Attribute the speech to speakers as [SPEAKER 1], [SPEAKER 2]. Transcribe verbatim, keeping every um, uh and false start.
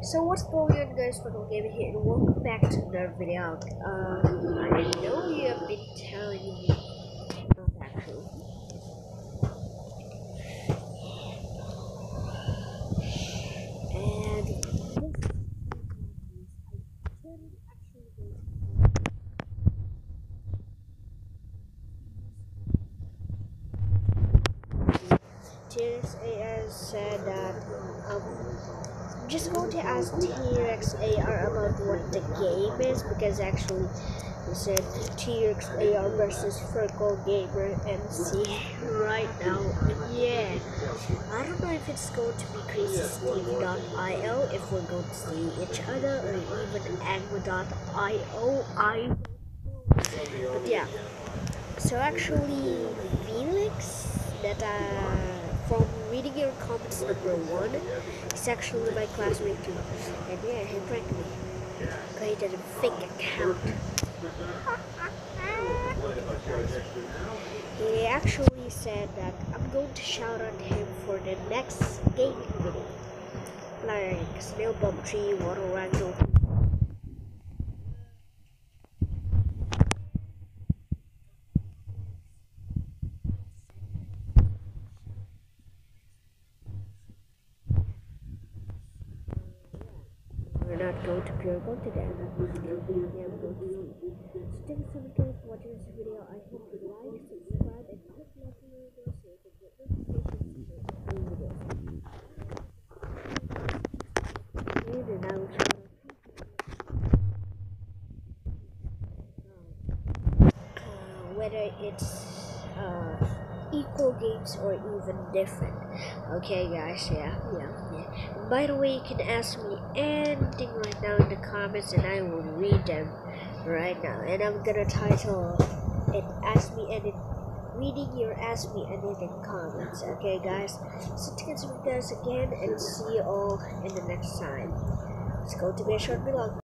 [SPEAKER 1] So what's going on, guys? Puregold Game here, and welcome back to another video. Um, I know you have been telling me not actually, and this I didn't actually go to T X A has said that um. I'm just going to ask T X A R about what the game is, because actually he said T X A R versus Puregold Gamer M C right now. Yeah, I don't know if it's going to be crazy steve dot i o, if we're going to see each other, or even angma dot i o. I but yeah, so actually Felix, that uh, from reading your comments number one, he's actually my classmate too, and yeah, he pranked me, created a fake account. He actually said that I'm going to shout out him for the next gaming video, like Snail Bomb Tree, Water Ragdoll. We're not going to Puregold today. Yeah, I'm going to see. So thank you so much guys for watching this video. I hope you like, subscribe, and click the notification bell so you can get notifications for new videos. And I will shout out uh, whether it's uh, equal games or even different. Okay guys, yeah, yeah, yeah. And by the way, you can ask me anything right now in the comments and I will read them right now. And I'm gonna title it Ask Me Anything, reading your Ask Me Anything comments. Okay guys, so thank you guys again, and see you all in the next time. It's going to be a short vlog.